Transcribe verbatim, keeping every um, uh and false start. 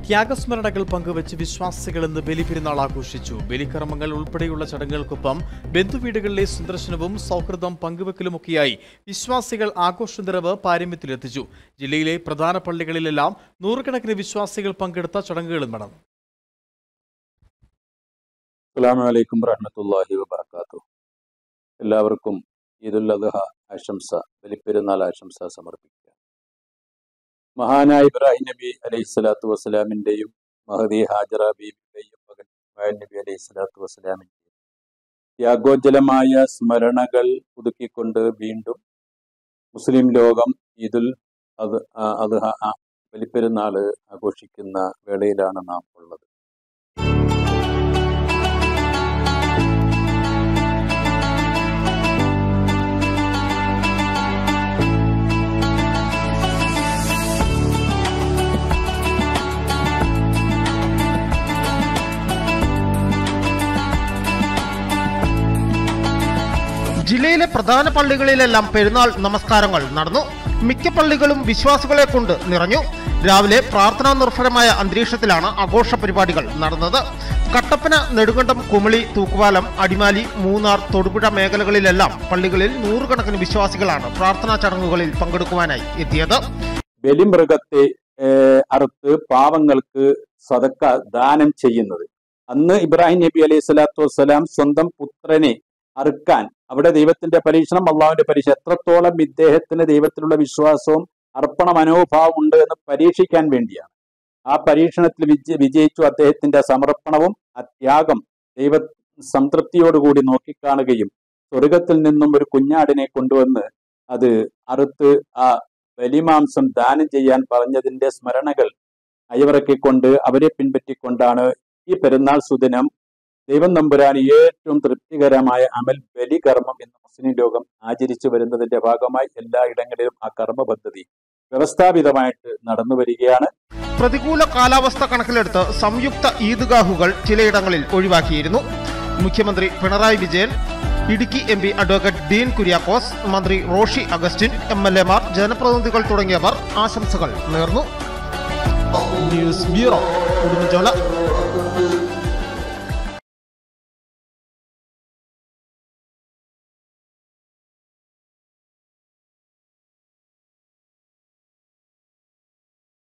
ത്യാഗസ്മരണകൾ പങ്കുവച്ച് വിശ്വാസികൾ ഇന്ന് ബലിപെരുന്നാൾ ആഘോഷിച്ചു. ബലികർമ്മങ്ങൾ ഉൾപ്പെടെയുള്ള ചടങ്ങുകൾക്കൊപ്പം ബന്ധുവീടുകളിലെ സന്ദർശനവും സൗഹൃദം പങ്കുവെക്കലുമൊക്കെയായി വിശ്വാസികൾ ആഘോഷ നിറവ് പാരമ്യത്തിലെത്തിച്ചു. ജില്ലയിലെ പ്രധാന പള്ളികളിലെല്ലാം നൂറുകണക്കിന് വിശ്വാസികൾ പങ്കെടുത്ത ചടങ്ങുകളും നടന്നു. അസ്സലാമു അലൈക്കും വറഹ്മത്തുള്ളാഹി വബറകാതുഹു. എല്ലാവർക്കും ഈദുൽ അദ്ഹ ആശംസ, ബലിപ്പെരുന്നാൾ ആശംസ സമർപ്പിക്കുക. മഹാനായ ഇബ്രാഹിം നബി അലൈഹി സ്വലാത്തു വസ്സലാമിൻ്റെയും മഹദി ഹാജറ ബീബിയുടെയും മകൻ ഇസ്മായിൽ നബി അലൈഹി സ്വലാത്തു വസ്സലാമിൻ്റെയും ത്യാഗോജ്ജലമായ സ്മരണകൾ പുതുക്കിക്കൊണ്ട് വീണ്ടും മുസ്ലിം ലോകം ഈദുൽ അദ് അദ്ഹ ബലിപ്പെരുന്നാൾ ആഘോഷിക്കുന്ന വേളയിലാണ് നാം ഉള്ളത്. ജില്ലയിലെ പ്രധാന പള്ളികളിലെല്ലാം പെരുന്നാൾ നമസ്കാരങ്ങൾ നടന്നു. മിക്ക പള്ളികളും വിശ്വാസികളെ കൊണ്ട് നിറഞ്ഞു. രാവിലെ പ്രാർത്ഥനാ നിർഭരമായ അന്തരീക്ഷത്തിലാണ് ആഘോഷ പരിപാടികൾ നടന്നത്. കട്ടപ്പന, നെടുങ്കണ്ടം, കുമിളി, തൂക്കുപാലം, അടിമാലി, മൂന്നാർ, തൊടുപുഴ മേഖലകളിലെല്ലാം പള്ളികളിൽ നൂറുകണക്കിന് വിശ്വാസികളാണ് പ്രാർത്ഥനാ ചടങ്ങുകളിൽ പങ്കെടുക്കുവാനായി എത്തിയത്. ബലിമൃഗത്തെ അറുത്ത് പാവങ്ങൾക്ക് സദക്ക ദാനം ചെയ്യുന്നത്, അന്ന് ഇബ്രാഹിം നബി അലൈഹി സ്വലാത്തു വസ്സലാം സ്വന്തം പുത്രനെ അറുക്കാൻ, അവിടെ ദൈവത്തിന്റെ പരീക്ഷണം, അള്ളാഹുവിന്റെ പരീക്ഷ, എത്രത്തോളം ഇദ്ദേഹത്തിന് ദൈവത്തിലുള്ള വിശ്വാസവും അർപ്പണ മനോഭാവം ഉണ്ട് എന്ന് പരീക്ഷിക്കാൻ വേണ്ടിയാണ്. ആ പരീക്ഷണത്തിൽ വിജ വിജയിച്ചു അദ്ദേഹത്തിന്റെ സമർപ്പണവും ആ ത്യാഗം ദൈവ സംതൃപ്തിയോടുകൂടി നോക്കിക്കാണുകയും സ്വർഗത്തിൽ നിന്നും ഒരു കുഞ്ഞാടിനെ കൊണ്ടുവന്ന് അത് അറുത്ത് ആ ബലിമാംസം ദാനം ചെയ്യാൻ പറഞ്ഞതിന്റെ സ്മരണകൾ അയവിറക്കിക്കൊണ്ട് അവരെ പിൻപറ്റിക്കൊണ്ടാണ് ഈ പെരുന്നാൾ സുദിനം ദൈവം നമ്പുരാൻ ഏറ്റവും തൃപ്തികരമായ അമൽ ബലികർമ്മം എന്ന് മുസ്ലിം ലോകം ആചരിച്ചു വരുന്നതിന്റെ ഭാഗമായി എല്ലായിടങ്ങളിലും ആ കർമ്മ പദ്ധതി വ്യവസ്ഥാപിതമായിട്ട് നടന്നു വരികയാണ്. പ്രതികൂല കാലാവസ്ഥ കണക്കിലെടുത്ത് സംയുക്ത ഈദ്ഗാഹുകൾ ചിലയിടങ്ങളിൽ ഒഴിവാക്കിയിരുന്നു. മുഖ്യമന്ത്രി Pinarayi Vijayan, Idukki M P advocate Dean Kuriakose, മന്ത്രി റോഷി അഗസ്റ്റിൻ, എം എൽ എമാർ, ജനപ്രതിനിധികൾ തുടങ്ങിയവർ ആശംസകൾ നേർന്നു. News bureau, Udumbanchola.